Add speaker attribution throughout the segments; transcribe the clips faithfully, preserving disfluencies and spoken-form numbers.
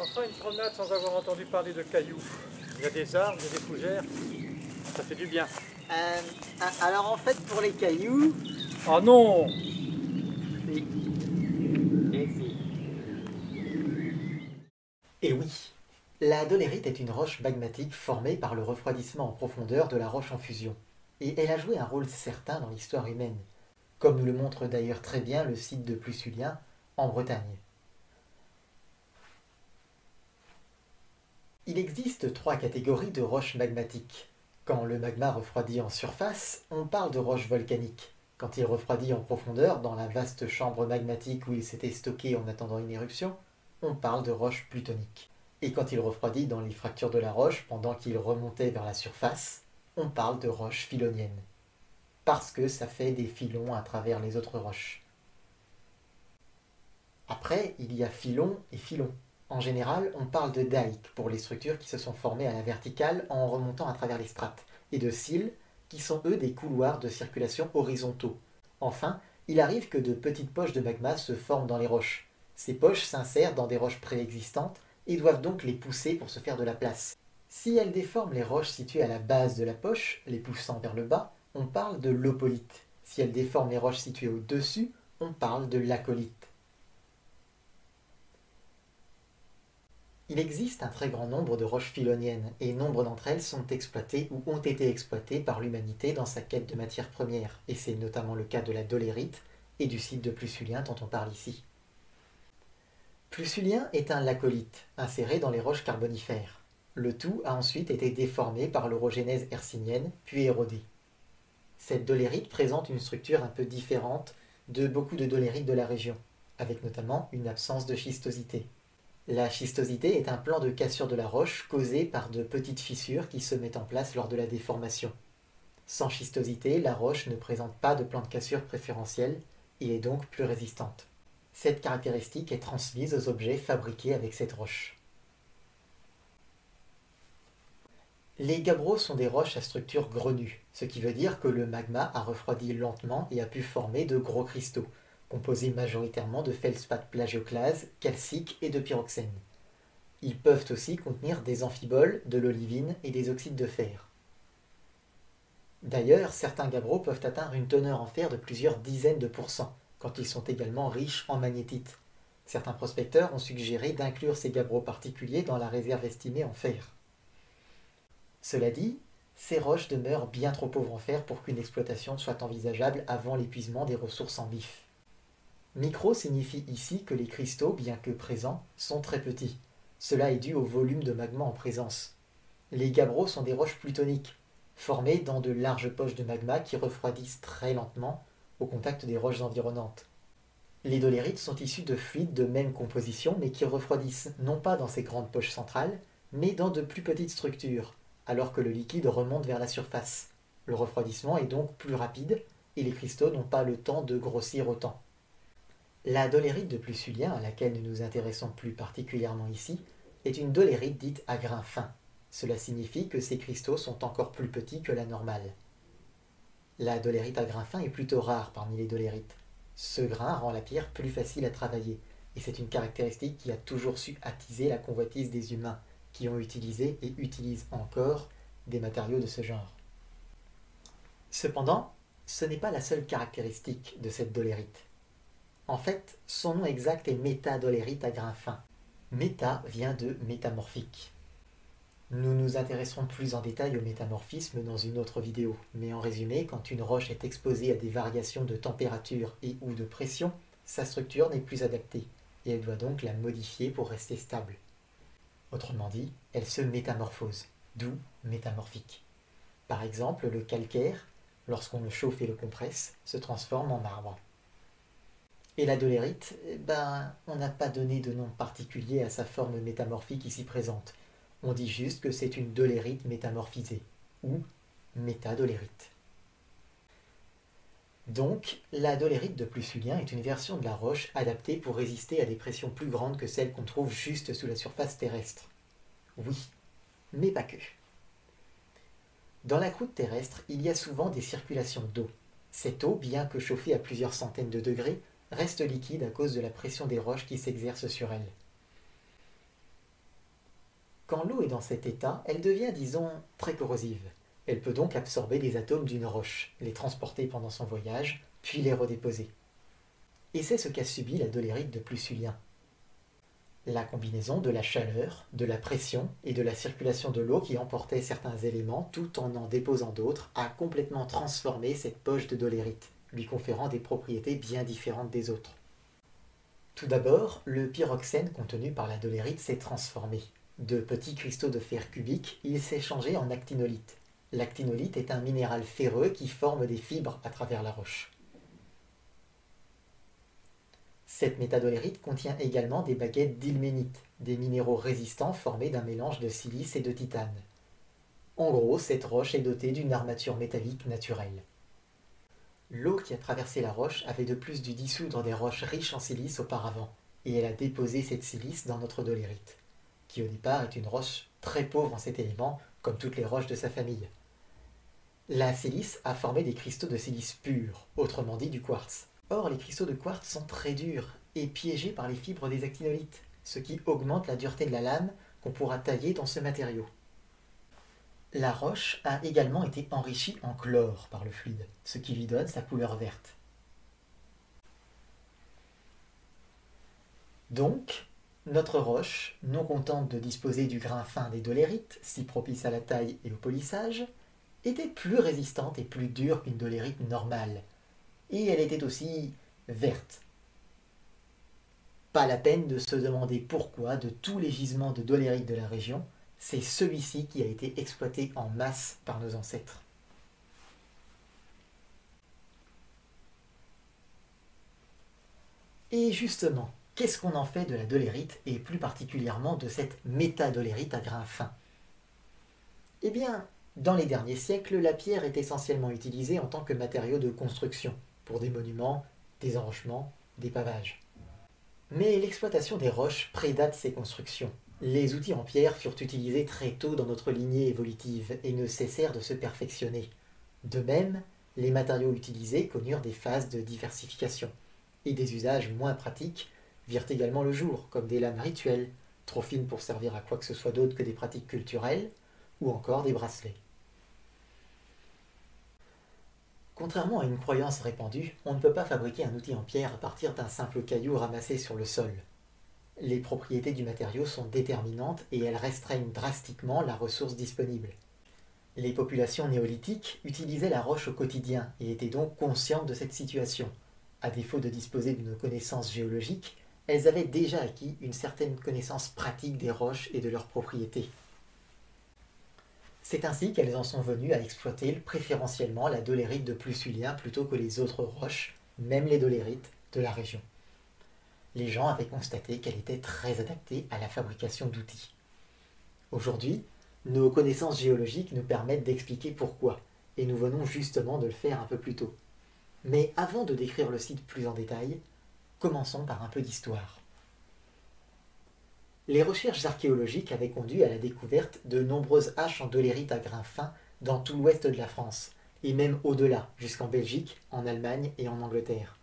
Speaker 1: On fera une promenade sans avoir entendu parler de cailloux. Il y a des arbres, il y a des fougères. Ça fait du bien.
Speaker 2: Euh, alors en fait pour les cailloux...
Speaker 1: Oh non!
Speaker 2: Si. Et si.
Speaker 3: Et oui, la dolérite est une roche magmatique formée par le refroidissement en profondeur de la roche en fusion. Et elle a joué un rôle certain dans l'histoire humaine, comme nous le montre d'ailleurs très bien le site de Plussulien, en Bretagne. Il existe trois catégories de roches magmatiques. Quand le magma refroidit en surface, on parle de roches volcaniques. Quand il refroidit en profondeur, dans la vaste chambre magmatique où il s'était stocké en attendant une éruption, on parle de roches plutoniques. Et quand il refroidit dans les fractures de la roche pendant qu'il remontait vers la surface, on parle de roches filoniennes. Parce que ça fait des filons à travers les autres roches. Après, il y a filon et filon. En général, on parle de dikes pour les structures qui se sont formées à la verticale en remontant à travers les strates, et de sills, qui sont eux des couloirs de circulation horizontaux. Enfin, il arrive que de petites poches de magma se forment dans les roches. Ces poches s'insèrent dans des roches préexistantes et doivent donc les pousser pour se faire de la place. Si elles déforment les roches situées à la base de la poche, les poussant vers le bas, on parle de l'opolite. Si elles déforment les roches situées au-dessus, on parle de l'acolite. Il existe un très grand nombre de roches filoniennes, et nombre d'entre elles sont exploitées ou ont été exploitées par l'humanité dans sa quête de matières premières, et c'est notamment le cas de la dolérite et du site de Plussulien dont on parle ici. Plussulien est un lacolite, inséré dans les roches carbonifères. Le tout a ensuite été déformé par l'orogénèse hercynienne, puis érodé. Cette dolérite présente une structure un peu différente de beaucoup de dolérites de la région, avec notamment une absence de schistosité. La schistosité est un plan de cassure de la roche causé par de petites fissures qui se mettent en place lors de la déformation. Sans schistosité, la roche ne présente pas de plan de cassure préférentiel et est donc plus résistante. Cette caractéristique est transmise aux objets fabriqués avec cette roche. Les gabbros sont des roches à structure grenue, ce qui veut dire que le magma a refroidi lentement et a pu former de gros cristaux, composés majoritairement de feldspath plagioclase, calcique et de pyroxène. Ils peuvent aussi contenir des amphiboles, de l'olivine et des oxydes de fer. D'ailleurs, certains gabbros peuvent atteindre une teneur en fer de plusieurs dizaines de pourcents, quand ils sont également riches en magnétite. Certains prospecteurs ont suggéré d'inclure ces gabbros particuliers dans la réserve estimée en fer. Cela dit, ces roches demeurent bien trop pauvres en fer pour qu'une exploitation soit envisageable avant l'épuisement des ressources en bif. Micro signifie ici que les cristaux, bien que présents, sont très petits. Cela est dû au volume de magma en présence. Les gabbros sont des roches plutoniques, formées dans de larges poches de magma qui refroidissent très lentement au contact des roches environnantes. Les dolérites sont issus de fluides de même composition, mais qui refroidissent non pas dans ces grandes poches centrales, mais dans de plus petites structures, alors que le liquide remonte vers la surface. Le refroidissement est donc plus rapide, et les cristaux n'ont pas le temps de grossir autant. La dolérite de Plussulien, à laquelle nous nous intéressons plus particulièrement ici, est une dolérite dite à grain fin. Cela signifie que ces cristaux sont encore plus petits que la normale. La dolérite à grain fin est plutôt rare parmi les dolérites. Ce grain rend la pierre plus facile à travailler, et c'est une caractéristique qui a toujours su attiser la convoitise des humains, qui ont utilisé et utilisent encore des matériaux de ce genre. Cependant, ce n'est pas la seule caractéristique de cette dolérite. En fait, son nom exact est métadolérite à grain fin. Méta vient de métamorphique. Nous nous intéresserons plus en détail au métamorphisme dans une autre vidéo, mais en résumé, quand une roche est exposée à des variations de température et ou de pression, sa structure n'est plus adaptée, et elle doit donc la modifier pour rester stable. Autrement dit, elle se métamorphose, d'où métamorphique. Par exemple, le calcaire, lorsqu'on le chauffe et le compresse, se transforme en marbre. Et la dolérite, ben, on n'a pas donné de nom particulier à sa forme métamorphique ici présente. On dit juste que c'est une dolérite métamorphisée, ou métadolérite. Donc, la dolérite de Plussulien est une version de la roche adaptée pour résister à des pressions plus grandes que celles qu'on trouve juste sous la surface terrestre. Oui, mais pas que. Dans la croûte terrestre, il y a souvent des circulations d'eau. Cette eau, bien que chauffée à plusieurs centaines de degrés, reste liquide à cause de la pression des roches qui s'exerce sur elle. Quand l'eau est dans cet état, elle devient, disons, très corrosive. Elle peut donc absorber des atomes d'une roche, les transporter pendant son voyage, puis les redéposer. Et c'est ce qu'a subi la dolérite de Plusulien. La combinaison de la chaleur, de la pression et de la circulation de l'eau qui emportait certains éléments tout en en déposant d'autres a complètement transformé cette poche de dolérite, lui conférant des propriétés bien différentes des autres. Tout d'abord, le pyroxène contenu par la dolérite s'est transformé. De petits cristaux de fer cubique, il s'est changé en actinolite. L'actinolite est un minéral ferreux qui forme des fibres à travers la roche. Cette métadolérite contient également des baguettes d'ilménite, des minéraux résistants formés d'un mélange de silice et de titane. En gros, cette roche est dotée d'une armature métallique naturelle. L'eau qui a traversé la roche avait de plus dû dissoudre des roches riches en silice auparavant, et elle a déposé cette silice dans notre dolérite, qui au départ est une roche très pauvre en cet élément, comme toutes les roches de sa famille. La silice a formé des cristaux de silice pur, autrement dit du quartz. Or, les cristaux de quartz sont très durs et piégés par les fibres des actinolites, ce qui augmente la dureté de la lame qu'on pourra tailler dans ce matériau. La roche a également été enrichie en chlore par le fluide, ce qui lui donne sa couleur verte. Donc, notre roche, non contente de disposer du grain fin des dolérites, si propice à la taille et au polissage, était plus résistante et plus dure qu'une dolérite normale, et elle était aussi verte. Pas la peine de se demander pourquoi, de tous les gisements de dolérite de la région, c'est celui-ci qui a été exploité en masse par nos ancêtres. Et justement, qu'est-ce qu'on en fait de la dolérite, et plus particulièrement de cette métadolérite à grains fins? Eh bien, dans les derniers siècles, la pierre est essentiellement utilisée en tant que matériau de construction, pour des monuments, des enrochements, des pavages. Mais l'exploitation des roches prédate ces constructions. Les outils en pierre furent utilisés très tôt dans notre lignée évolutive et ne cessèrent de se perfectionner. De même, les matériaux utilisés connurent des phases de diversification, et des usages moins pratiques virent également le jour, comme des lames rituelles, trop fines pour servir à quoi que ce soit d'autre que des pratiques culturelles, ou encore des bracelets. Contrairement à une croyance répandue, on ne peut pas fabriquer un outil en pierre à partir d'un simple caillou ramassé sur le sol. Les propriétés du matériau sont déterminantes et elles restreignent drastiquement la ressource disponible. Les populations néolithiques utilisaient la roche au quotidien et étaient donc conscientes de cette situation. À défaut de disposer d'une connaissance géologique, elles avaient déjà acquis une certaine connaissance pratique des roches et de leurs propriétés. C'est ainsi qu'elles en sont venues à exploiter préférentiellement la dolérite de Plusulien plutôt que les autres roches, même les dolérites, de la région. Les gens avaient constaté qu'elle était très adaptée à la fabrication d'outils. Aujourd'hui, nos connaissances géologiques nous permettent d'expliquer pourquoi, et nous venons justement de le faire un peu plus tôt. Mais avant de décrire le site plus en détail, commençons par un peu d'histoire. Les recherches archéologiques avaient conduit à la découverte de nombreuses haches en dolérite à grains fins dans tout l'ouest de la France, et même au-delà, jusqu'en Belgique, en Allemagne et en Angleterre.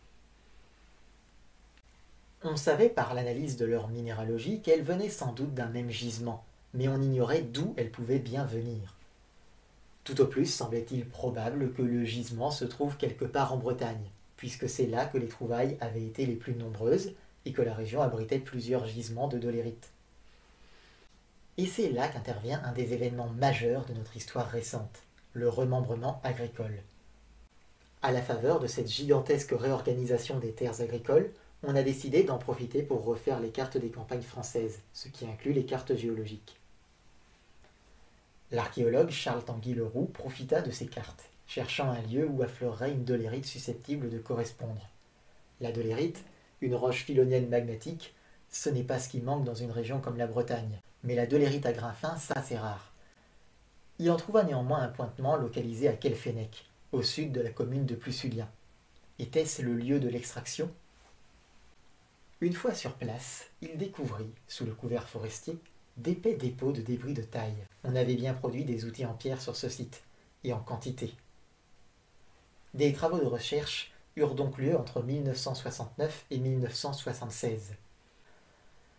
Speaker 3: On savait par l'analyse de leur minéralogie qu'elles venaient sans doute d'un même gisement, mais on ignorait d'où elles pouvaient bien venir. Tout au plus semblait-il probable que le gisement se trouve quelque part en Bretagne, puisque c'est là que les trouvailles avaient été les plus nombreuses et que la région abritait plusieurs gisements de dolérite. Et c'est là qu'intervient un des événements majeurs de notre histoire récente, le remembrement agricole. À la faveur de cette gigantesque réorganisation des terres agricoles, on a décidé d'en profiter pour refaire les cartes des campagnes françaises, ce qui inclut les cartes géologiques. L'archéologue Charles Tanguy Leroux profita de ces cartes, cherchant un lieu où affleurerait une dolérite susceptible de correspondre. La dolérite, une roche philonienne magmatique, ce n'est pas ce qui manque dans une région comme la Bretagne, mais la dolérite à grains fins, ça c'est rare. Il en trouva néanmoins un pointement localisé à Quelfennec, au sud de la commune de Plusulien. Était-ce le lieu de l'extraction ? Une fois sur place, il découvrit, sous le couvert forestier, d'épais dépôts de débris de taille. On avait bien produit des outils en pierre sur ce site, et en quantité. Des travaux de recherche eurent donc lieu entre mille neuf cent soixante-neuf et mille neuf cent soixante-seize.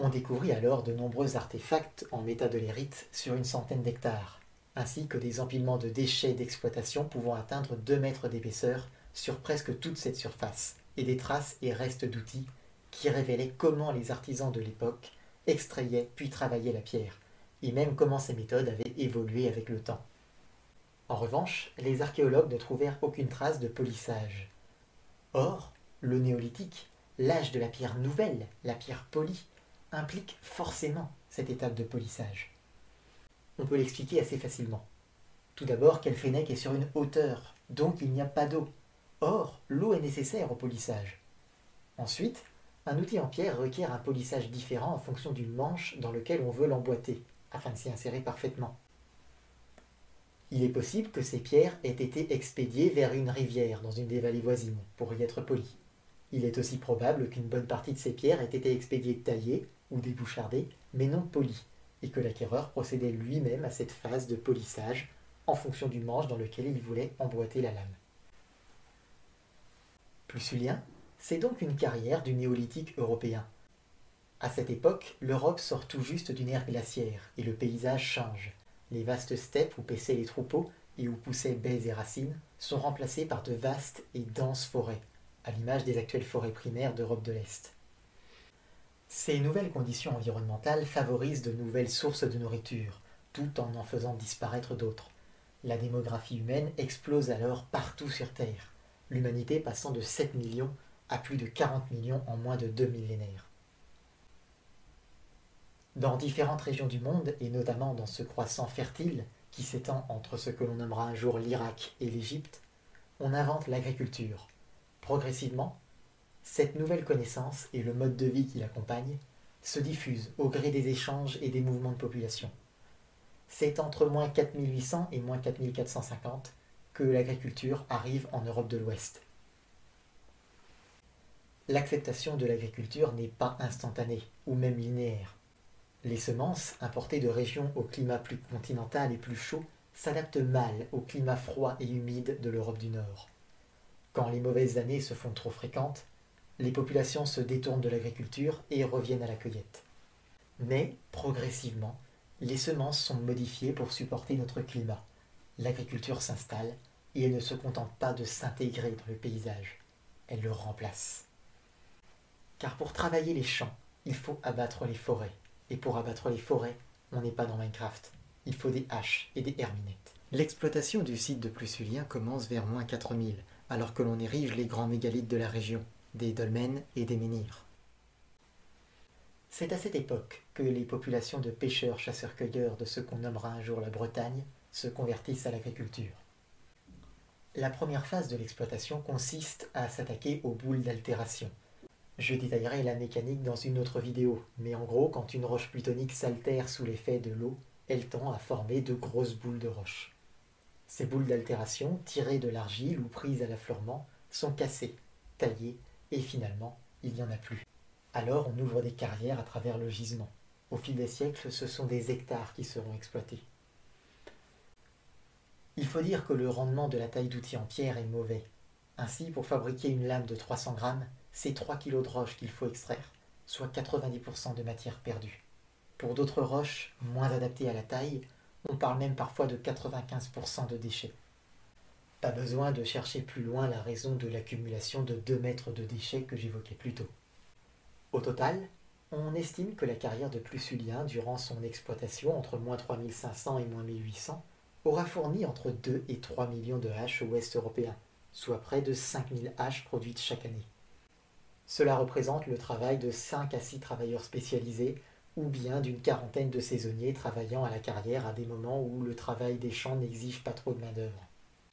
Speaker 3: On découvrit alors de nombreux artefacts en métadolérite sur une centaine d'hectares, ainsi que des empilements de déchets d'exploitation pouvant atteindre deux mètres d'épaisseur sur presque toute cette surface, et des traces et restes d'outils qui révélaient comment les artisans de l'époque extrayaient puis travaillaient la pierre, et même comment ces méthodes avaient évolué avec le temps. En revanche, les archéologues ne trouvèrent aucune trace de polissage. Or, le néolithique, l'âge de la pierre nouvelle, la pierre polie, implique forcément cette étape de polissage. On peut l'expliquer assez facilement. Tout d'abord qu'El Fennec est sur une hauteur, donc il n'y a pas d'eau. Or, l'eau est nécessaire au polissage. Ensuite, un outil en pierre requiert un polissage différent en fonction du manche dans lequel on veut l'emboîter, afin de s'y insérer parfaitement. Il est possible que ces pierres aient été expédiées vers une rivière dans une des vallées voisines pour y être polies. Il est aussi probable qu'une bonne partie de ces pierres ait été expédiée taillées ou débouchardées, mais non polies, et que l'acquéreur procédait lui-même à cette phase de polissage en fonction du manche dans lequel il voulait emboîter la lame. Plussulien, c'est donc une carrière du néolithique européen. À cette époque, l'Europe sort tout juste d'une ère glaciaire et le paysage change. Les vastes steppes où paissaient les troupeaux et où poussaient baies et racines sont remplacées par de vastes et denses forêts, à l'image des actuelles forêts primaires d'Europe de l'Est. Ces nouvelles conditions environnementales favorisent de nouvelles sources de nourriture, tout en en faisant disparaître d'autres. La démographie humaine explose alors partout sur Terre, l'humanité passant de sept millions à plus de quarante millions en moins de deux millénaires. Dans différentes régions du monde, et notamment dans ce croissant fertile qui s'étend entre ce que l'on nommera un jour l'Irak et l'Égypte, on invente l'agriculture. Progressivement, cette nouvelle connaissance et le mode de vie qui l'accompagne se diffusent au gré des échanges et des mouvements de population. C'est entre moins quatre mille huit cents et moins quatre mille quatre cent cinquante que l'agriculture arrive en Europe de l'Ouest. L'acceptation de l'agriculture n'est pas instantanée ou même linéaire. Les semences, importées de régions au climat plus continental et plus chaud, s'adaptent mal au climat froid et humide de l'Europe du Nord. Quand les mauvaises années se font trop fréquentes, les populations se détournent de l'agriculture et reviennent à la cueillette. Mais, progressivement, les semences sont modifiées pour supporter notre climat. L'agriculture s'installe et elle ne se contente pas de s'intégrer dans le paysage, elle le remplace. Car pour travailler les champs, il faut abattre les forêts. Et pour abattre les forêts, on n'est pas dans Minecraft. Il faut des haches et des herminettes. L'exploitation du site de Plussulien commence vers moins quatre mille, alors que l'on érige les grands mégalithes de la région, des dolmens et des menhirs. C'est à cette époque que les populations de pêcheurs, chasseurs-cueilleurs de ce qu'on nommera un jour la Bretagne se convertissent à l'agriculture. La première phase de l'exploitation consiste à s'attaquer aux boules d'altération. Je détaillerai la mécanique dans une autre vidéo, mais en gros, quand une roche plutonique s'altère sous l'effet de l'eau, elle tend à former de grosses boules de roche. Ces boules d'altération, tirées de l'argile ou prises à l'affleurement, sont cassées, taillées, et finalement, il n'y en a plus. Alors on ouvre des carrières à travers le gisement. Au fil des siècles, ce sont des hectares qui seront exploités. Il faut dire que le rendement de la taille d'outil en pierre est mauvais. Ainsi, pour fabriquer une lame de trois cents grammes, c'est trois kilos de roche qu'il faut extraire, soit quatre-vingt-dix pour cent de matière perdue. Pour d'autres roches, moins adaptées à la taille, on parle même parfois de quatre-vingt-quinze pour cent de déchets. Pas besoin de chercher plus loin la raison de l'accumulation de deux mètres de déchets que j'évoquais plus tôt. Au total, on estime que la carrière de Plussulien, durant son exploitation entre moins trois mille cinq cents et moins mille huit cents, aura fourni entre deux et trois millions de haches au ouest européen, soit près de cinq mille haches produites chaque année. Cela représente le travail de cinq à six travailleurs spécialisés ou bien d'une quarantaine de saisonniers travaillant à la carrière à des moments où le travail des champs n'exige pas trop de main-d'œuvre.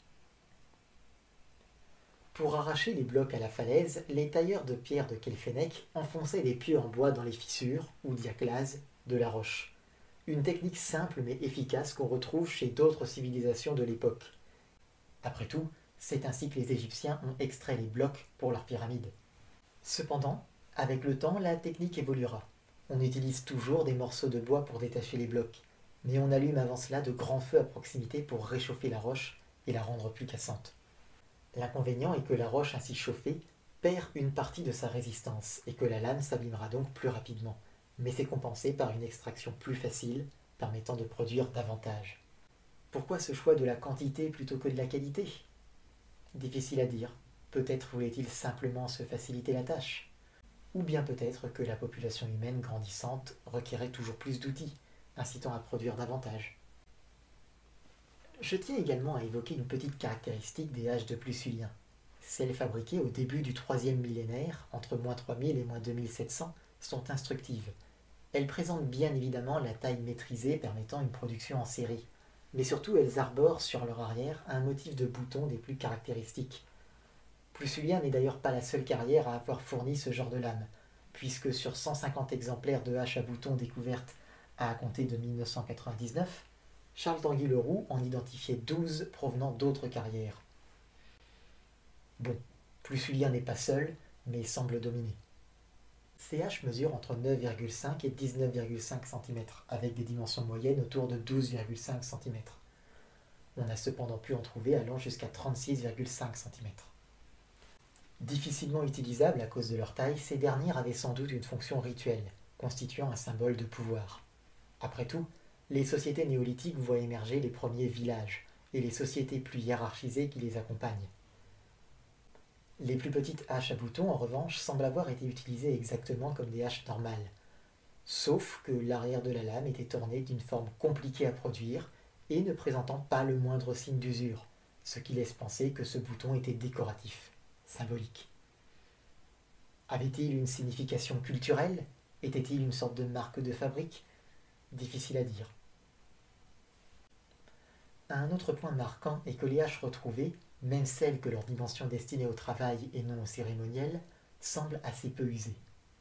Speaker 3: Pour arracher les blocs à la falaise, les tailleurs de pierre de Quel Fennec enfonçaient des pieux en bois dans les fissures, ou diaclases, de la roche. Une technique simple mais efficace qu'on retrouve chez d'autres civilisations de l'époque. Après tout, c'est ainsi que les Égyptiens ont extrait les blocs pour leurs pyramides. Cependant, avec le temps, la technique évoluera. On utilise toujours des morceaux de bois pour détacher les blocs, mais on allume avant cela de grands feux à proximité pour réchauffer la roche et la rendre plus cassante. L'inconvénient est que la roche ainsi chauffée perd une partie de sa résistance et que la lame s'abîmera donc plus rapidement, mais c'est compensé par une extraction plus facile, permettant de produire davantage. Pourquoi ce choix de la quantité plutôt que de la qualité? Difficile à dire. Peut-être voulait-il simplement se faciliter la tâche. Ou bien peut-être que la population humaine grandissante requérait toujours plus d'outils, incitant à produire davantage. Je tiens également à évoquer une petite caractéristique des haches de Plusulien. Celles fabriquées au début du troisième millénaire, entre moins trois mille et moins deux mille sept cents, sont instructives. Elles présentent bien évidemment la taille maîtrisée permettant une production en série, mais surtout elles arborent sur leur arrière un motif de bouton des plus caractéristiques. Plusulien n'est d'ailleurs pas la seule carrière à avoir fourni ce genre de lame, puisque sur cent cinquante exemplaires de haches à boutons découvertes à compter de mille neuf cent quatre-vingt-dix-neuf, Charles Tanguy Leroux en identifiait douze provenant d'autres carrières. Bon, Plusulien n'est pas seul, mais semble dominer. Ces haches mesurent entre neuf virgule cinq et dix-neuf virgule cinq centimètres, avec des dimensions moyennes autour de douze virgule cinq centimètres. On a cependant pu en trouver allant jusqu'à trente-six virgule cinq centimètres. Difficilement utilisables à cause de leur taille, ces dernières avaient sans doute une fonction rituelle, constituant un symbole de pouvoir. Après tout, les sociétés néolithiques voient émerger les premiers villages, et les sociétés plus hiérarchisées qui les accompagnent. Les plus petites haches à boutons, en revanche, semblent avoir été utilisées exactement comme des haches normales, sauf que l'arrière de la lame était orné d'une forme compliquée à produire et ne présentant pas le moindre signe d'usure, ce qui laisse penser que ce bouton était décoratif, symbolique. Avait-il une signification culturelle? Était-il une sorte de marque de fabrique? Difficile à dire. Un autre point marquant est que les haches retrouvées, même celles que leur dimension destinée au travail et non au cérémoniel, semblent assez peu usées.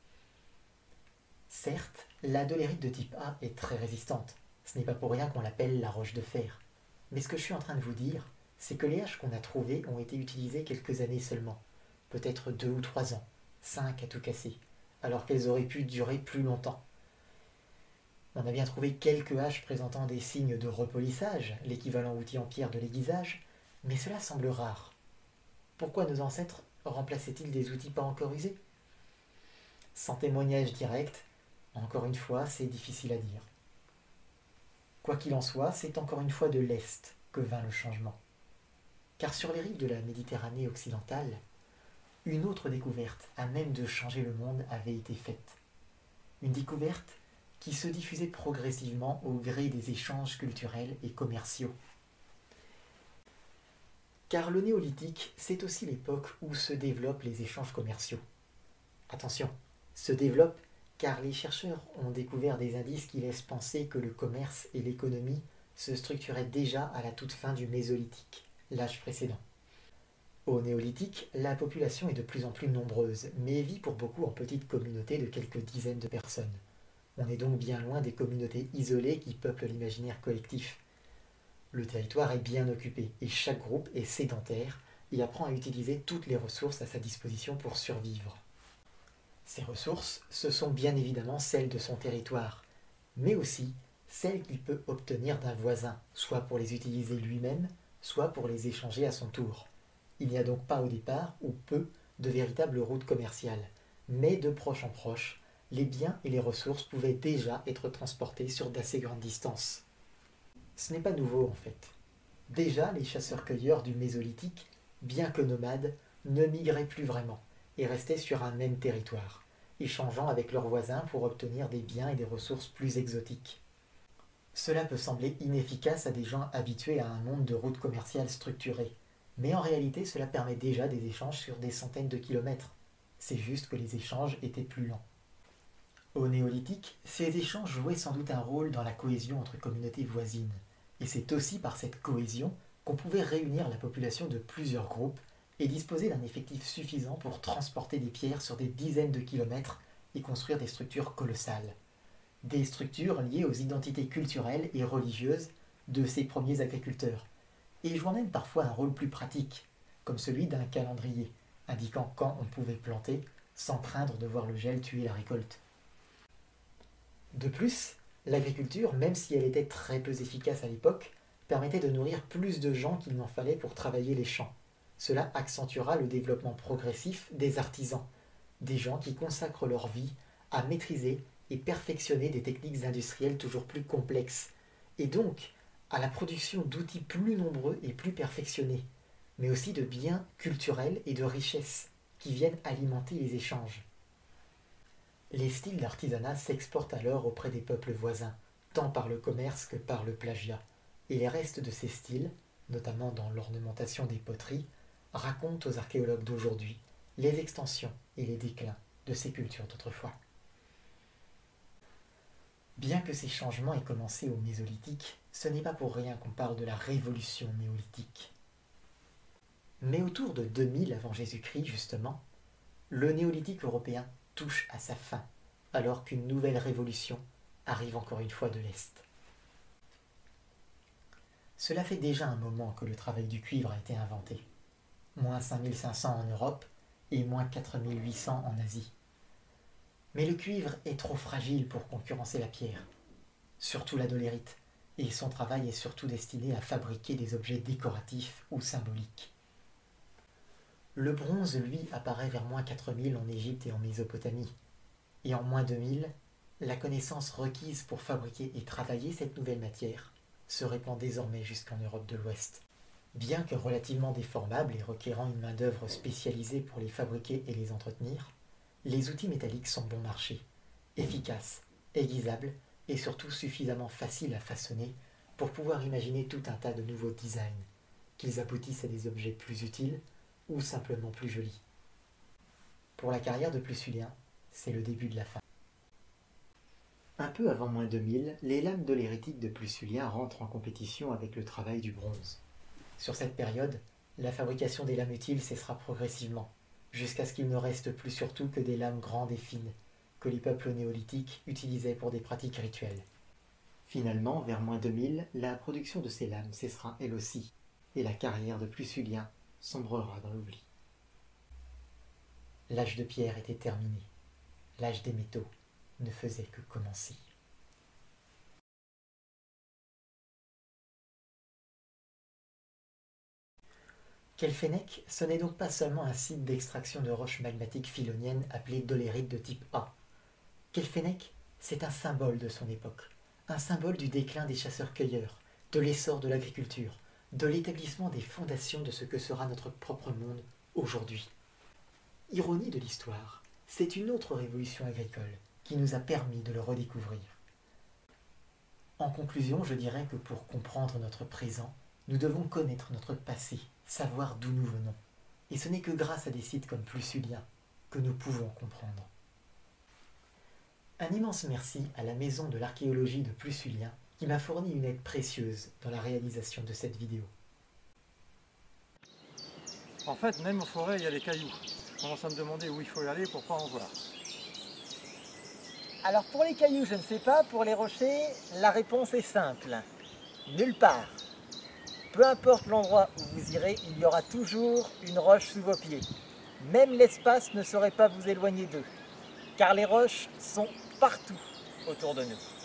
Speaker 3: Certes, la dolérite de type A est très résistante, ce n'est pas pour rien qu'on l'appelle la roche de fer. Mais ce que je suis en train de vous dire, c'est que les haches qu'on a trouvées ont été utilisées quelques années seulement, peut-être deux ou trois ans, cinq à tout casser, alors qu'elles auraient pu durer plus longtemps. On a bien trouvé quelques haches présentant des signes de repolissage, l'équivalent outil en pierre de l'aiguisage, mais cela semble rare. Pourquoi nos ancêtres remplaçaient-ils des outils pas encore usés? Sans témoignage direct, encore une fois, c'est difficile à dire. Quoi qu'il en soit, c'est encore une fois de l'Est que vint le changement. Car sur les rives de la Méditerranée occidentale, une autre découverte à même de changer le monde avait été faite. Une découverte qui se diffusait progressivement au gré des échanges culturels et commerciaux. Car le néolithique, c'est aussi l'époque où se développent les échanges commerciaux. Attention, se développent car les chercheurs ont découvert des indices qui laissent penser que le commerce et l'économie se structuraient déjà à la toute fin du Mésolithique, l'âge précédent. Au néolithique, la population est de plus en plus nombreuse, mais vit pour beaucoup en petites communautés de quelques dizaines de personnes. On est donc bien loin des communautés isolées qui peuplent l'imaginaire collectif. Le territoire est bien occupé et chaque groupe est sédentaire et apprend à utiliser toutes les ressources à sa disposition pour survivre. Ces ressources, ce sont bien évidemment celles de son territoire, mais aussi celles qu'il peut obtenir d'un voisin, soit pour les utiliser lui-même, soit pour les échanger à son tour. Il n'y a donc pas au départ, ou peu, de véritables routes commerciales, mais de proche en proche, les biens et les ressources pouvaient déjà être transportés sur d'assez grandes distances. Ce n'est pas nouveau en fait. Déjà, les chasseurs-cueilleurs du Mésolithique, bien que nomades, ne migraient plus vraiment et restaient sur un même territoire, échangeant avec leurs voisins pour obtenir des biens et des ressources plus exotiques. Cela peut sembler inefficace à des gens habitués à un monde de routes commerciales structurées, mais en réalité cela permet déjà des échanges sur des centaines de kilomètres. C'est juste que les échanges étaient plus lents. Au néolithique, ces échanges jouaient sans doute un rôle dans la cohésion entre communautés voisines, et c'est aussi par cette cohésion qu'on pouvait réunir la population de plusieurs groupes et disposer d'un effectif suffisant pour transporter des pierres sur des dizaines de kilomètres et construire des structures colossales. Des structures liées aux identités culturelles et religieuses de ces premiers agriculteurs, et jouant même parfois un rôle plus pratique, comme celui d'un calendrier, indiquant quand on pouvait planter, sans craindre de voir le gel tuer la récolte. De plus, l'agriculture, même si elle était très peu efficace à l'époque, permettait de nourrir plus de gens qu'il n'en fallait pour travailler les champs. Cela accentuera le développement progressif des artisans, des gens qui consacrent leur vie à maîtriser et perfectionner des techniques industrielles toujours plus complexes, et donc à la production d'outils plus nombreux et plus perfectionnés, mais aussi de biens culturels et de richesses qui viennent alimenter les échanges. Les styles d'artisanat s'exportent alors auprès des peuples voisins, tant par le commerce que par le plagiat, et les restes de ces styles, notamment dans l'ornementation des poteries, racontent aux archéologues d'aujourd'hui les extensions et les déclins de ces cultures d'autrefois. Bien que ces changements aient commencé au Mésolithique, ce n'est pas pour rien qu'on parle de la révolution néolithique. Mais autour de deux mille avant Jésus-Christ, justement, le néolithique européen touche à sa fin, alors qu'une nouvelle révolution arrive encore une fois de l'Est. Cela fait déjà un moment que le travail du cuivre a été inventé, moins cinq mille cinq cents en Europe et moins quatre mille huit cents en Asie. Mais le cuivre est trop fragile pour concurrencer la pierre, surtout la dolérite, et son travail est surtout destiné à fabriquer des objets décoratifs ou symboliques. Le bronze, lui, apparaît vers moins quatre mille en Égypte et en Mésopotamie, et en moins deux mille, la connaissance requise pour fabriquer et travailler cette nouvelle matière se répand désormais jusqu'en Europe de l'Ouest. Bien que relativement déformables et requérant une main-d'œuvre spécialisée pour les fabriquer et les entretenir, les outils métalliques sont bon marché, efficaces, aiguisables et surtout suffisamment faciles à façonner pour pouvoir imaginer tout un tas de nouveaux designs, qu'ils aboutissent à des objets plus utiles ou simplement plus jolis. Pour la carrière de Plusulien, c'est le début de la fin. Un peu avant moins deux mille, les lames doléritiques de Plusulien rentrent en compétition avec le travail du bronze. Sur cette période, la fabrication des lames utiles cessera progressivement, jusqu'à ce qu'il ne reste plus surtout que des lames grandes et fines, que les peuples néolithiques utilisaient pour des pratiques rituelles. Finalement, vers moins deux mille, la production de ces lames cessera elle aussi, et la carrière de Plusulien sombrera dans l'oubli. L'âge de pierre était terminé. L'âge des métaux ne faisait que commencer. Quelfennec, ce n'est donc pas seulement un site d'extraction de roches magmatiques filoniennes appelées dolérites de type A. Quelfennec, c'est un symbole de son époque, un symbole du déclin des chasseurs-cueilleurs, de l'essor de l'agriculture, de l'établissement des fondations de ce que sera notre propre monde aujourd'hui. Ironie de l'histoire, c'est une autre révolution agricole qui nous a permis de le redécouvrir. En conclusion, je dirais que pour comprendre notre présent, nous devons connaître notre passé, savoir d'où nous venons. Et ce n'est que grâce à des sites comme Plusulien que nous pouvons comprendre. Un immense merci à la Maison de l'archéologie de Plusulien qui m'a fourni une aide précieuse dans la réalisation de cette vidéo.
Speaker 1: En fait, même en forêt, il y a des cailloux. Je commence à me demander où il faut y aller pour pas en voir.
Speaker 2: Alors pour les cailloux, je ne sais pas. Pour les rochers, la réponse est simple. Nulle part. Peu importe l'endroit où vous irez, il y aura toujours une roche sous vos pieds. Même l'espace ne saurait pas vous éloigner d'eux, car les roches sont partout autour de nous.